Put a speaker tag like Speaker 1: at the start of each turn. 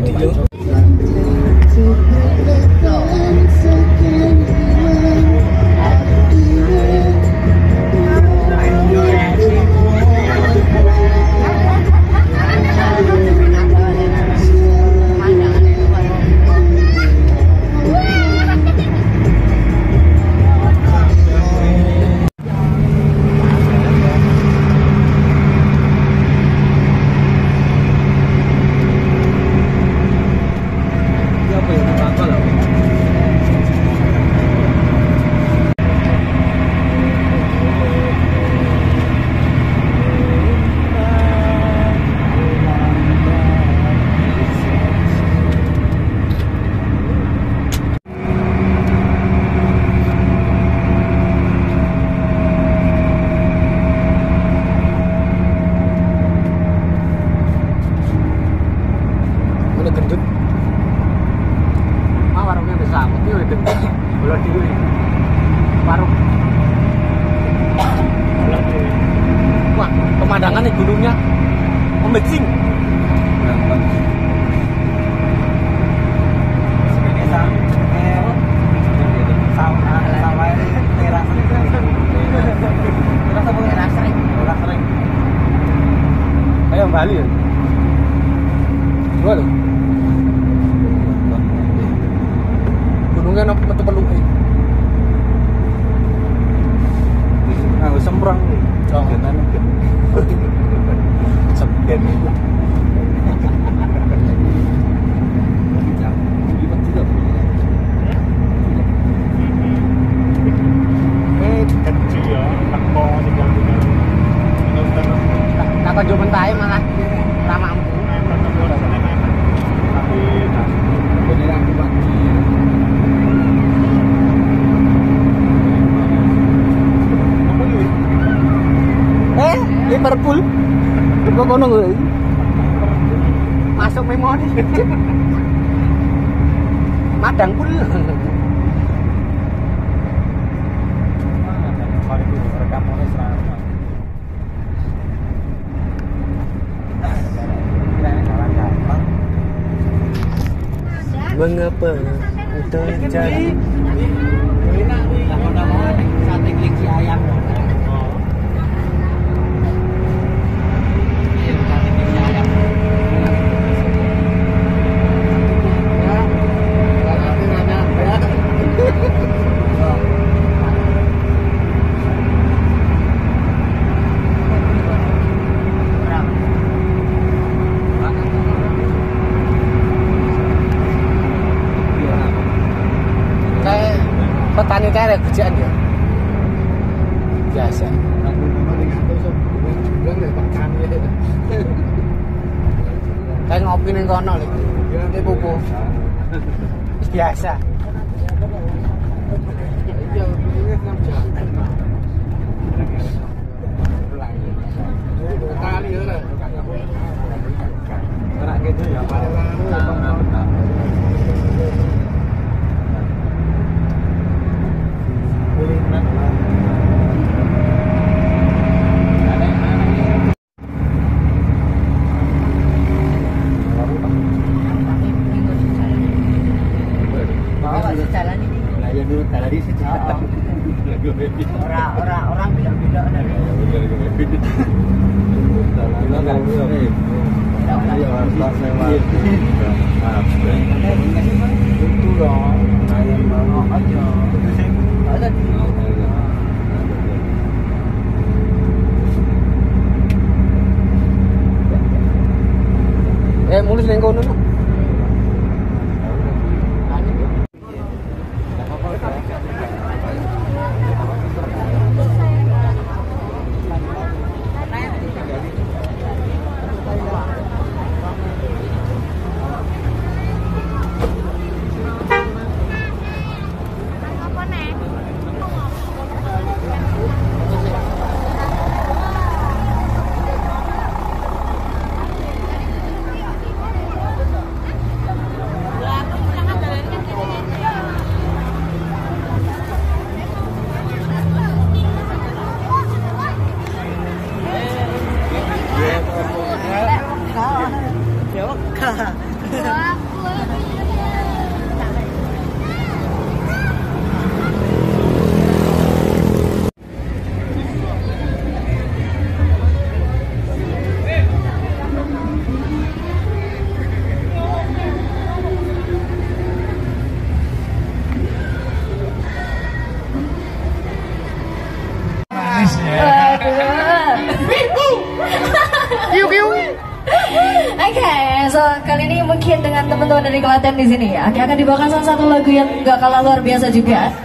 Speaker 1: video. Wah, pemandangan nih gunungnya amazing. Kayak Bali ya. Dua tuh. Gunungnya metu peluk. Nah, semprang. Jangan sepen. Takkan jual mentah malah lama ampun. Liverpool, gua kono gue masuk memori. Madang pul. Mengapa terjadi? Sate kelinci ayam. Petani kayak ada kerjaan ya biasa. Kayak ngopi ning kono lho. Iki pupu. Biasa. Kali ya. Ora gitu ya. Orang bilang-bilang itu dong, kayak mau aja. Ada di mulus ning kono.
Speaker 2: So kali ini mungkin dengan teman-teman dari Klaten di sini ya, akan dibawakan salah satu lagu yang gak kalah luar biasa juga.